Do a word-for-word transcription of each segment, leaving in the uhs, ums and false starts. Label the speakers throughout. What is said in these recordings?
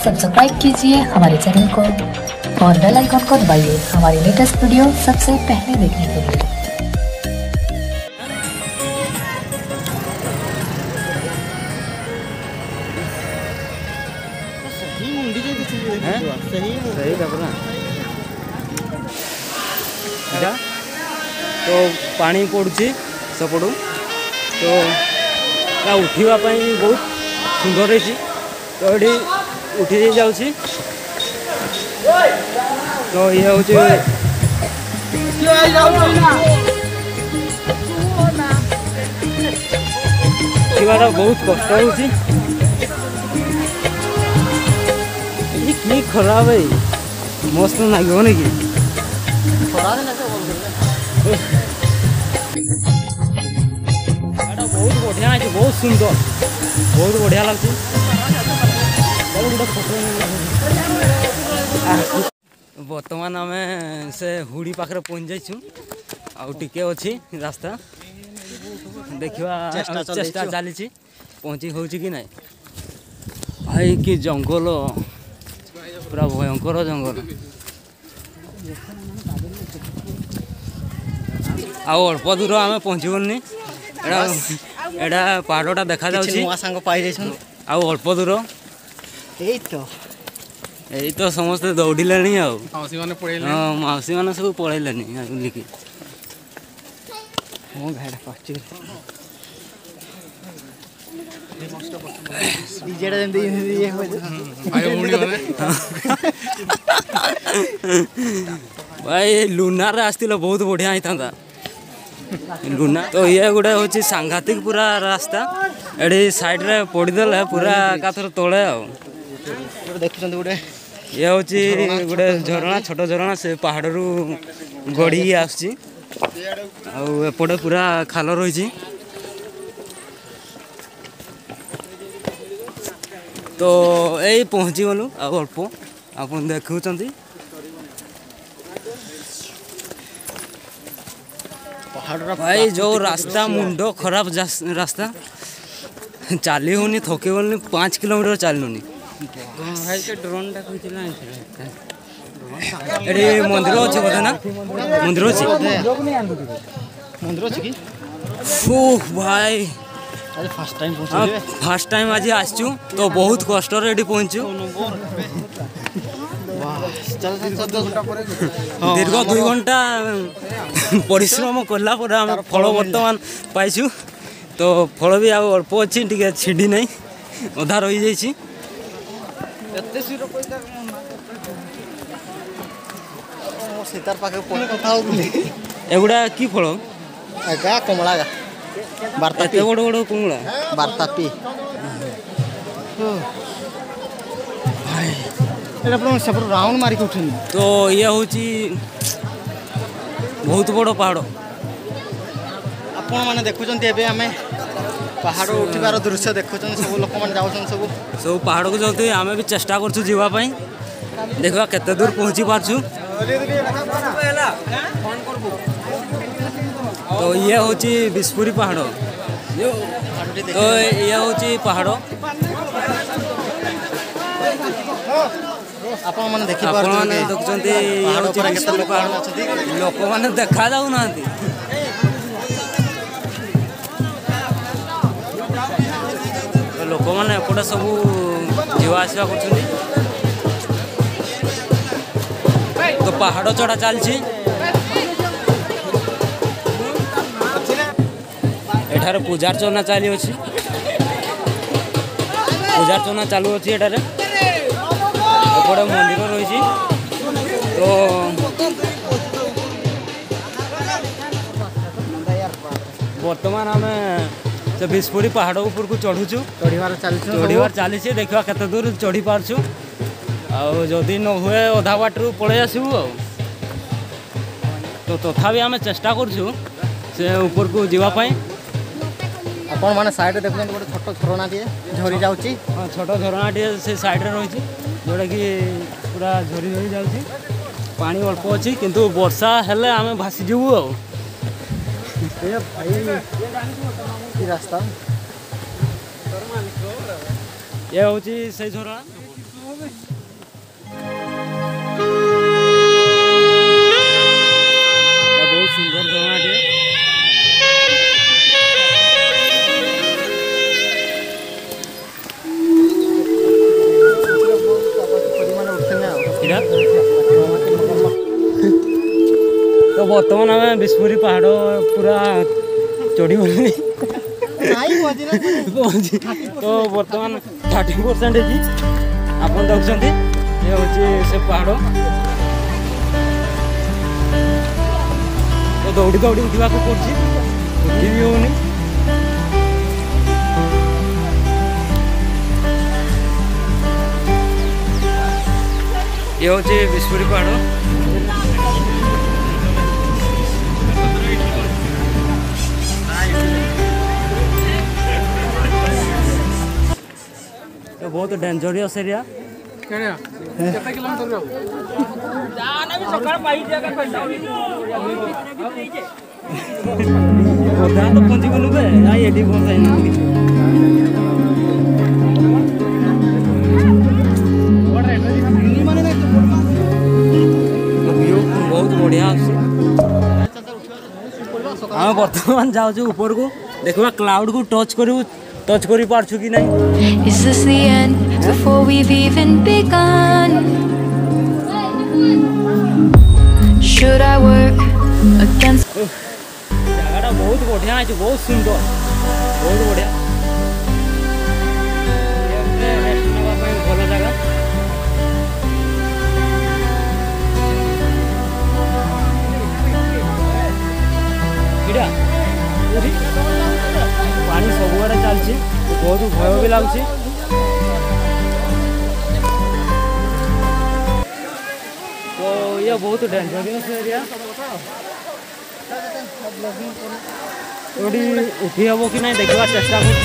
Speaker 1: Subscribe कीजिए हमारे channel को और बेल आइकन को दबाइए हमारी लेटेस्ट वीडियो सबसे पहले देखने के लिए।
Speaker 2: सही तो पानी पड़ुची सेपटू तो उठापी बहुत सुंदर रही तो ये उठी जाऊँ तो ये हूँ उठा बहुत कष्ट हो कि खराब है मस्त लगे कि बहुत बढ़िया है बहुत सुंदर बहुत बढ़िया लगे बर्तमान आम से हुड़ी पाखे पहुँच जाइछू आउे अच्छी रास्ता देखा चेष्टा चली पहुँची हो कि ना भाई कि जंगल पूरा भयंकर जंगल आउ अल्प दूर आम पहुँचबनी एटा पहाड़टा देखा आउ अल्प दूर यही तो समस्ते दौड़े हाँ मौसी मैंने सब पड़े बुलिकी भाई लुनार आसला बहुत बढ़िया होता लुना तो ये गोटे हूँ सांघातिक पूरा रास्ता ये साइड रे पड़देले पूरा एकाथर तले देखुं गोटे ये हूँ गोटे झरणा छोट झरणा से पहाड़ रू गड़ी आसपटे पूरा खाल रही तो यही पहुँची गलु आ अल्प आप देखुं भाई जो रास्ता मुंड खराब रास्ता चली होनी थके गलनी पाँच किलोमीटर चलुनी भाई से ड्रोन ये मंदिर अच्छे बोधे ना मंदिर अच्छी मंदिर अच्छी भाई फास्ट टाइम फास्ट टाइम आज आसचु तो बहुत कष्ट ये पहुँचु दीर्घ दुई घंटा परिश्रम कला फल बर्तमान पाइछु तो फल भी आउ अल्प अच्छी टे छिड़ी ना अधा रही जाइए एगुड़ा कि फल
Speaker 3: कमला
Speaker 2: बारता बड़ बड़ कमला
Speaker 3: बारता पी राउंड मारिक उठ
Speaker 2: तो ये हूँ बहुत बड़ पहाड़
Speaker 3: आपण मैंने देखुं आम पहाड़ उठार दृश्य देखुं सब लोक मैंने जाऊँ सब
Speaker 2: सब पहाड़ को जाते आम भी चेष्टा करवाई देखा केते दूर पहुँची पार्छु तो ये हूँ बिस्पुरी पहाड़ तो ये हूँ पहाड़
Speaker 3: आपण मैंने देखी
Speaker 2: लोक मैंने देखा जाऊ ना लोक मैंने एपटे सब जीवा आसवा कर तो पहाड़ चढ़ा चलछि एठार पूजा अर्चना चली अच्छी पूजा अर्चना चालू अच्छी एठार एपटे मंदिर रही तो बर्तमान आम से बिस्पुरी पहाड़ ऊपर को चढ़ुचु चढ़ार चली देखा केते दूर चढ़ी पार्छु आदि न हुए अधा बाटू पलि आसबू तो तथापि आम चेष्टा करछु से ऊपर को जीवाई
Speaker 3: आपण मैंने साइड देखते गोटे छोट झरणा टे झरी जाऊँगी
Speaker 2: हाँ छोट झरणा टे से साइड रही जोटा कि पूरा झरी झरी जाऊँगी पानी अल्प अच्छी किंतु वर्षा हेले आम भासीजु आ रास्ता ये हूँ से झरणा बहुत सुंदर झरनाटे तो बर्तमान आम बिस्फुरी पहाड़ पूरा चढ़ी गली पहुँची तो बर्तमान थर्टी परसेंट आप देखुं ये हूँ से पहाड़ तो दौड़ी दौड़ी उठा पड़ी उठी भी होनी ये हूँ बिस्फुरी पहाड़ बहुत डेंजरियस एरिया तो पहुंची गलु बे एडी पहुंचाई बहुत बढ़िया आम बर्तमान जाऊँ ऊपर को देखा क्लाउड को टच करूँ टच करी पारछु कि नहीं
Speaker 4: Is this the end before we've even begun? Should I work against
Speaker 2: जगह बहुत बढ़िया है बहुत सुंदर बहुत बढ़िया रेस्ट नवा भल जगह पानी सबुआड़े चलती बहुत भय भी लगुच तो ये बहुत डेंजरियस एरिया उठी हम कि नहीं देखा चेष्टा कर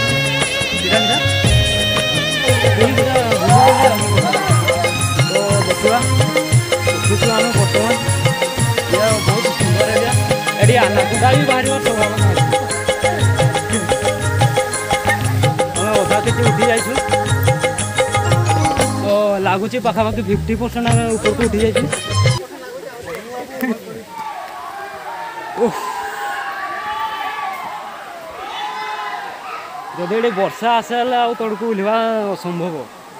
Speaker 2: तो देखा उठू आम बर्तमान ये बहुत सुंदर एरिया ये आनाकुटा भी बाहर संभावना अधा के उठी जाइए तो लगुच पाखापाखि फिफ्टी परसेंट आम ऊपर को उठी जाइए जदि ये वर्षा आसे तड़कू ओल्वा असंभव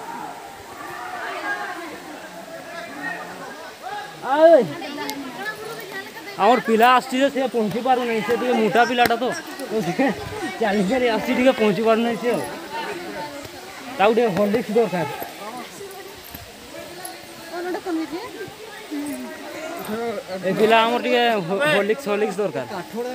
Speaker 2: आमर पिला आसी पहुँची पार नहीं से मोटा पिलाटा तो चली चली आसी पहुँची पार नहीं से हॉर्लिक्स दरकार पिला आमर टे हॉर्लिक्स हॉर्लिक्स दरकार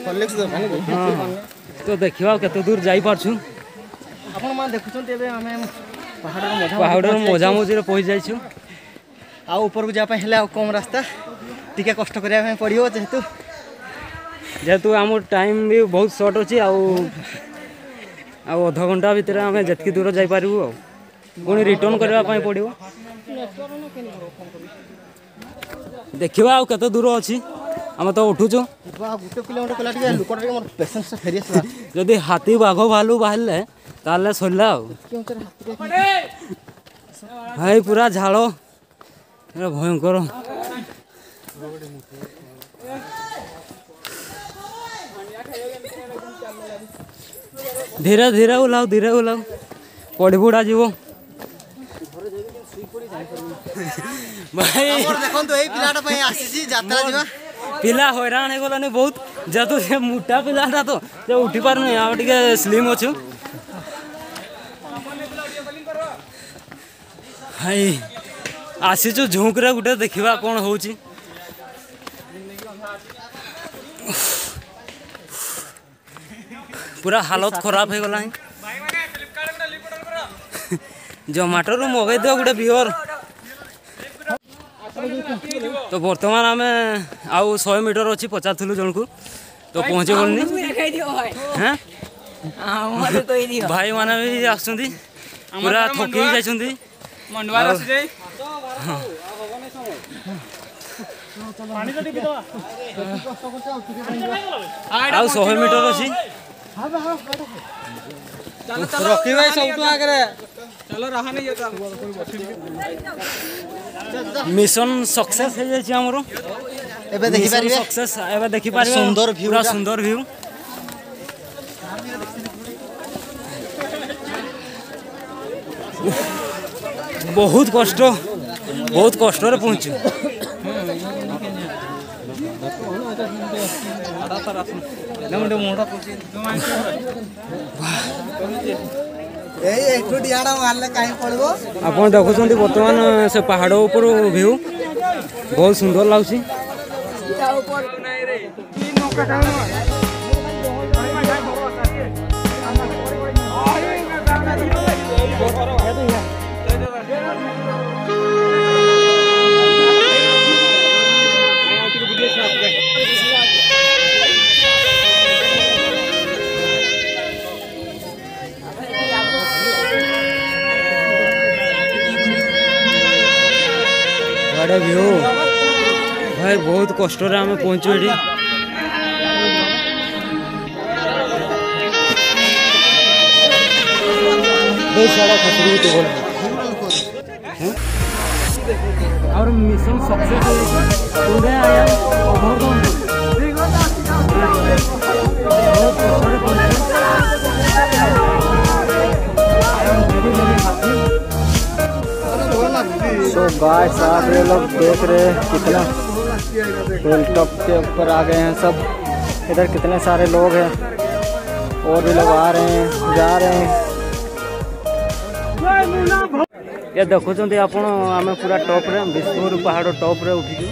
Speaker 2: तो देखा केते दूर जाई पारछु
Speaker 3: आपण मान देखुछन एबे हमें पहाड़ मजा
Speaker 2: पहाड़ मजा मजी रे पहुंच जाइछु
Speaker 3: आ ऊपर को जा पे हेले कम रास्ता टिके कष्ट करिया में पड़ियो जेतु
Speaker 2: जेतु आम टाइम भी बहुत शॉर्ट अच्छी आध घंटा भितर आम जितकी दूर जापर पुणी रिटर्न करने पड़ो देखा आते दूर अच्छी आम तो उठुचु
Speaker 3: गोटे किलोमीटर
Speaker 2: जदि हाथी बाघ भालू बाहर ताले सरला हाई पूरा झाड़ भयंकर धीरे धीरे ओह्लाओ धीरे ओह्लाओ पड़ी पुड़ा जीव भाई पिला हैरान हो गलानी बहुत जेतु से मोटा पिलाटा तो से उठी पार नहीं आउ टिके स्लिम अच्छु हाई आसीचु झुंकरे गुटे देखा कौन हो पूरा हालत खराब हो गला जोमाटो रू मगई दियो गोटे बियर तो बर्तमान आम आउ सौ मीटर अच्छी पचारूँ जन को तो पहुँचे गलनी भाई मैंने भी आसुँच पूरा थकी जाइए आउ सौ मीटर अच्छी
Speaker 3: रखी भाई सब आगे
Speaker 2: मिशन सक्सेस हो जाए आमर
Speaker 3: एबे देखि पारिबे
Speaker 2: सक्सेस एबे देखि पारिबे
Speaker 3: सुंदर व्यू
Speaker 2: पूरा सुंदर व्यू बहुत कष्ट बहुत कष्ट रे पहुंचू आप देखुं बर्तमान से पहाड़ ऊपर व्यू बहुत सुंदर लगुच बड़े व्यू भाई बहुत कष्ट रे आम पहुँचू ये और मिशन सक्सेस आया तो गाइस आप ये लोग देख रहे हैं कितना हिल टॉप के ऊपर आ गए हैं सब। इधर कितने सारे लोग हैं और भी लोग आ रहे हैं जा रहे हैं। ये देखुं आप पूरा टॉप रे विष्णुपुर पहाड़ टॉप रे उठी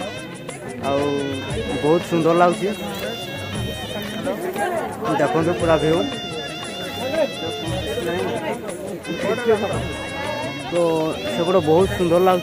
Speaker 2: बहुत सुंदर लगुच देखो पूरा व्यू तो सेपटे बहुत सुंदर लगुच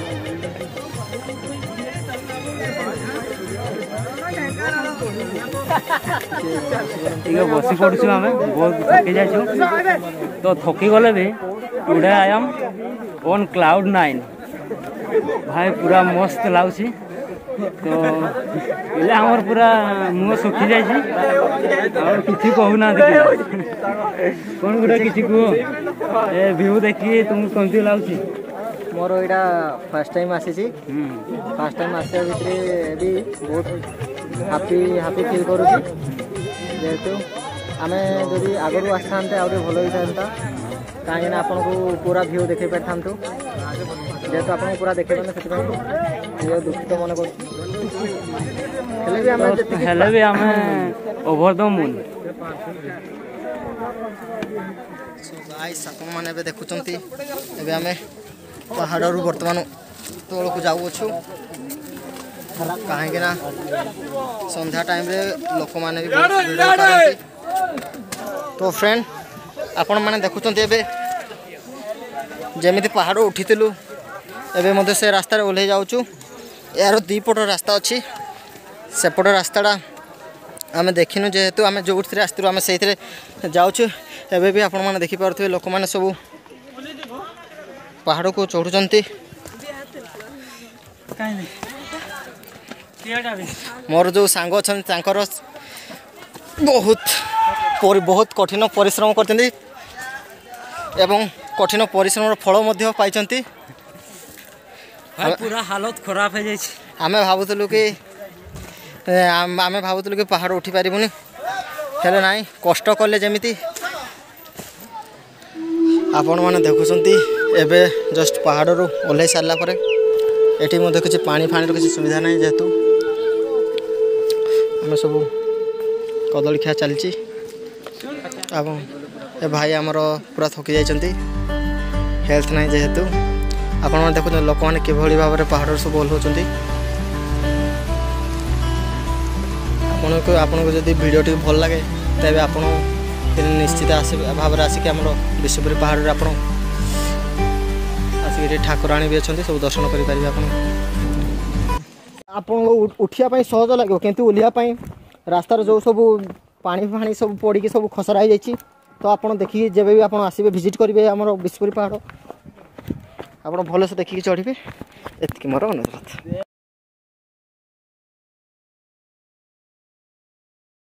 Speaker 2: बसी पड़ू आम बहुत थकी जाइए तो थकी गले भी today I am on cloud nine भाई पूरा मस्त लगुच तो ये आमर पूरा मुँह सुखी जाइए कि कहूना कौन गोटे कि कह ए व्यू देखिए तुमको कमती लगुच मोर यहाँ फर्स्ट टाइम आसी फर्स्ट टाइम आसा भितर भी बहुत हापी हापी फिल करूँ जेहेतु आम जदि आगु आसता आगे भल होता कहीं आपन को पूरा व्यू देखे पारि था जेहेतु आप पूरा देखे पारे से दुखित मन कर ओवर द मून मैंने देखुं आम पहाड़ बर्तमान तौल को जाऊँ कहीं संध्या टाइम रे लोक मैंने भी बहुत भिड़ करती तो फ्रेंड आपण मैंने देखुं जमी पहाड़ उठीलु एवं मध्य से रास्ता ओल्हे जाऊँ यार दीपट रास्ता अच्छी सेपट रास्ताटा आम देखिनु जेहेतु आम जो आसलु आम से जाऊँ एवं भी आपण मैंने देखिपे लोक मैंने सब पहाड़ को चढ़ुंट मोर जो सांग अच्छा बहुत बहुत कठिन परिश्रम करते एवं कठिन परिश्रम फल पाई पूरा हालत खराब हो जाए आम भावुलु कि आम भावुलु कि पहाड़ उठी पारूनी हेले ना कष्ट कले जमी आपण मैंने देखुं एबे जस्ट पहाड़ रू ओह्ल सारा पर एटी मध्य किसी पानी फाणी किसी सुविधा ना जेहेतु आम सब कदली खिया चलती ए भाई आमर पूरा थकी जाइए हेल्थ ना जेहेतु आपण देखुं लोक मैंने किभली भाव में पहाड़ सब ओह्लौं आपको आपको जब वीडियो टी भल लगे तेज आप निश्चित भाव में आसिक आम विश्वपुरी पहाड़ आप आसिक ठाकुराणी भी अच्छा सब दर्शन करेंगे आप उठापी सहज लगे किंतु ओह्लैया रास्तार जो सब पानी फाणी सब पड़ी सब खसरा हो तो आप देखिए जब भी आप आसबे विजिट करेंगे आम विश्वपुरी पहाड़ आप भल से देखिए चढ़े एति मोर अनुरोध।